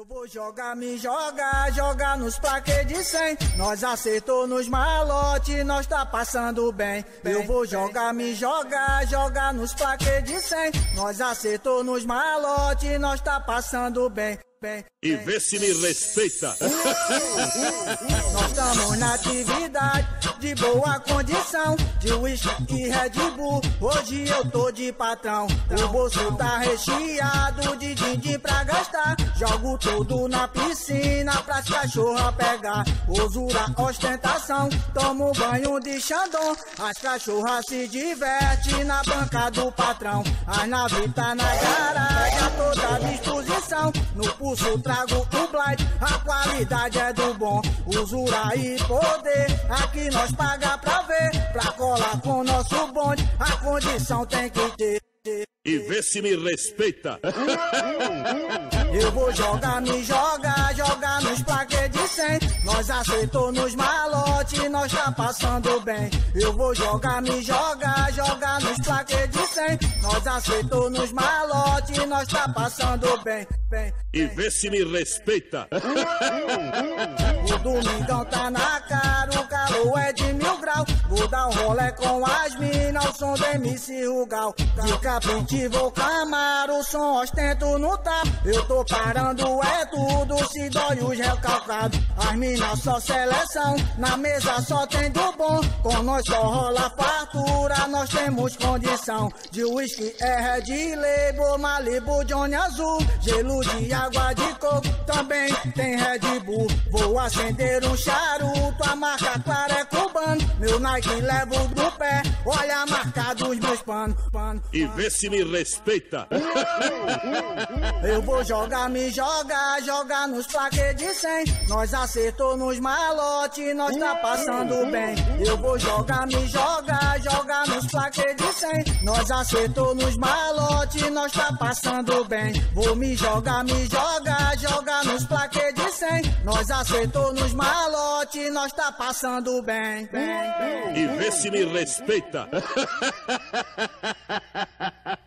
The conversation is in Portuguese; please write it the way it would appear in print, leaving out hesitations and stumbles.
Eu vou jogar, me jogar nos plaquês de 100. Nós acertou nos malote, nós tá passando bem. Eu vou jogar, me jogar nos plaquês de 100. Nós acertou nos malote, nós tá passando bem. E vê se me respeita. Nós estamos na atividade, de boa condição, de uísque e Red Bull. Hoje eu tô de patrão, o bolso tá recheado de din-din pra gastar. Jogo tudo na piscina pras cachorra pegar. Usura, ostentação, tomo banho de Xandão. As cachorras se divertem na banca do patrão. As naves tá na garagem a toda disposição. No pulso trago o blind, a qualidade é do bom. Usura e poder, aqui nós paga pra ver. Pra colar com nosso bonde, a condição tem que ter. E vê se me respeita. Eu vou jogar, me jogar nos plaquês de 100. Nós acertou nos malote, nós tá passando bem. Eu vou jogar, me jogar nos plaquês de 100. Nós acertou nos malote, nós tá passando bem. E vê se me respeita. O domingão tá na cara, o calor é de 1000 graus. Vou dar um rolê com as minas, o som do MC Rugal. De capim vou Camaro, o som ostento no tapa. Eu tô parando, é tudo, se dói os recalcados. As minas só seleção, na mesa só tem do bom. Com nós só rola fartura, nós temos condição. De uísque é Red Label, Malibu, Johnny Azul. Gelo de água de coco, também tem Red Bull. Vou acender um charuto, a marca clara é cubano. Meu Nike levo do pé, olha a marca dos meus panos. E vê se me respeita. Eu vou jogar, me jogar nos plaquês de 100. Nós acertou nos malote, nós tá passando bem. Eu vou jogar, me jogar nos plaquês de 100. Nós acertou nos malote, nós tá passando bem. Vou me jogar nos plaquês de 100. Nós acertou nos malote, nós tá passando bem. E vê se me respeita.